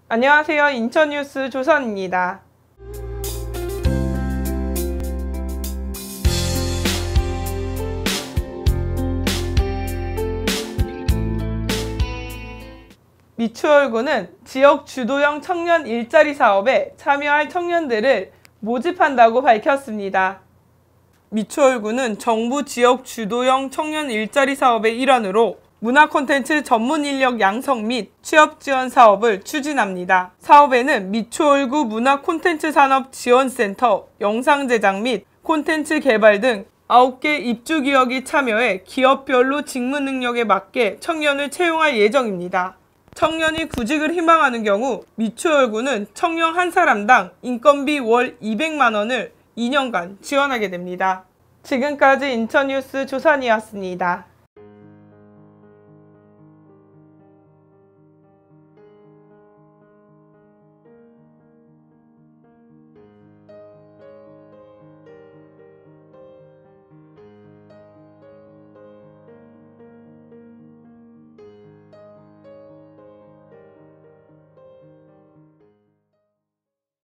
안녕하세요. 인천뉴스 조선입니다. 미추홀구는 지역 주도형 청년 일자리 사업에 참여할 청년들을 모집한다고 밝혔습니다. 미추홀구는 정부 지역 주도형 청년 일자리 사업의 일환으로 문화 콘텐츠 전문 인력 양성 및 취업 지원 사업을 추진합니다. 사업에는 미추홀구 문화 콘텐츠 산업 지원센터, 영상 제작 및 콘텐츠 개발 등 9개 입주 기업이 참여해 기업별로 직무 능력에 맞게 청년을 채용할 예정입니다. 청년이 구직을 희망하는 경우 미추홀구는 청년 한 사람당 인건비 월 200만 원을 2년간 지원하게 됩니다. 지금까지 인천뉴스 조선이었습니다.